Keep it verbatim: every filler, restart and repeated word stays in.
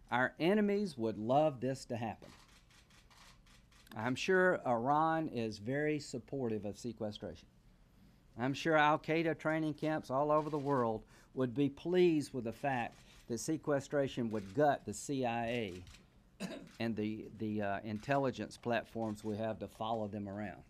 Our enemies would love this to happen. I'm sure Iran is very supportive of sequestration. I'm sure Al-Qaeda training camps all over the world would be pleased with the fact that sequestration would gut the C I A and the, the uh, intelligence platforms we have to follow them around.